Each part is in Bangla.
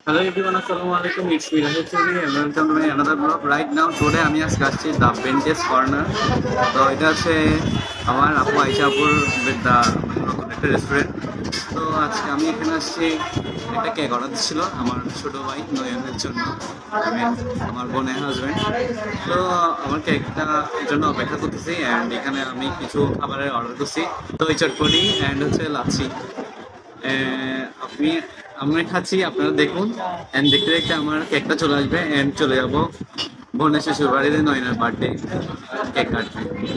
Hello everyone, Assalamualaikum. It's me Rahul Chaudhary and welcome to my another vlog. Right now, today আমি আজকে আসছি দ্য বেন্টেজ কর্নার। তো এটা হচ্ছে আমার আপু আইসা আপুর দ্য নতুন একটা রেস্টুরেন্ট। তো আজকে আমি এখানে আসছি একটা কেক অর্ডার দিচ্ছিল আমার ছোটো ভাই নয়নের জন্য, আমার বোনের হাজব্যান্ড। তো আমার কেকটা এর জন্য অপেক্ষা করতেছি অ্যান্ড এখানে আমি কিছু খাবারের অর্ডার করছি, দই চটপটি অ্যান্ড হচ্ছে লাচ্ছি। আপনি আমি খাচ্ছি, আপনারা দেখুন অ্যান্ড দেখতে দেখতে আমার কেকটা চলে আসবে অ্যান্ড চলে যাবো বোনের শ্বশুর বাড়িতে নয়নার বার্থডে কেক কাটবে।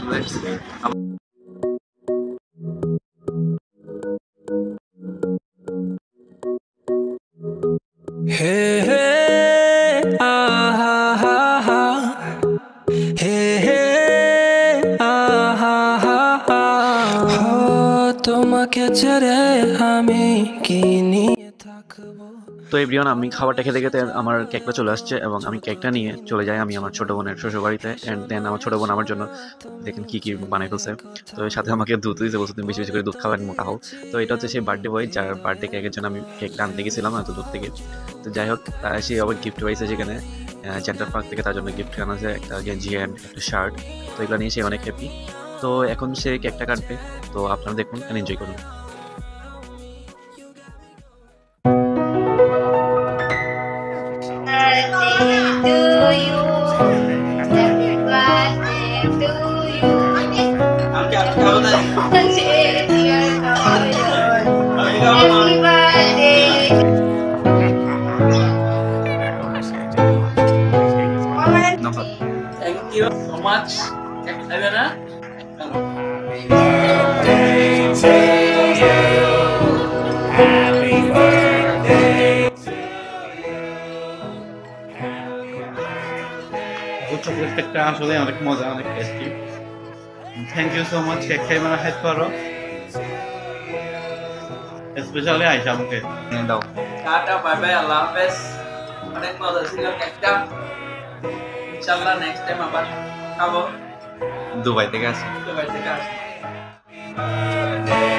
হে হে আহা হা হা হে হে আহা হা হা তোমাকে ছেড়ে আমি কি নিয়ে থাকবো। তো এভরিওয়ান, আমি খাবারটা খেতে খেতে আমার কেকটা চলে আসছে এবং আমি কেকটা নিয়ে চলে যাই আমি আমার ছোটো বোনের শ্বশুরবাড়িতে। অ্যান্ড দেন আমার ছোটো বোন আমার জন্য দেখেন কী কী বানাই ফেলছে। তো এর সাথে আমাকে দুধ দিতে বলছে, তুমি বেশি বেশি করে দুধ খাওয়ার মোটা হও। তো এটা হচ্ছে সেই বার্থডে বয় যার বার্থডে কেকের জন্য আমি কেকটা আনতে গেছিলাম এত দূর থেকে। তো যাই হোক, সে আবার গিফট পাইছে সেখানে সেন্টার পার্ক থেকে, তার জন্য গিফট আনা যায় একটা গেঞ্জি অ্যান্ড একটা শার্ট। তো এগুলো নিয়ে সে অনেক হ্যাপি। তো এখন সে কেকটা কাটবে, তো আপনারা দেখুন অ্যান্ড এনজয় করুন। Thank you so much. কেকটা আসলে অনেক মজা, অনেক tasty. Thank you so much cake খাই মানে হেল্প করো, স্পেশালি আইসা আমাকে দাও। টাটা, বাই বাই, আল্লাহ হাফেজ। অনেক মজা ছিল কেকটা, ইনশাআল্লাহ নেক্সট টাইম আবার খাবো। দুবাই থেকে আসি।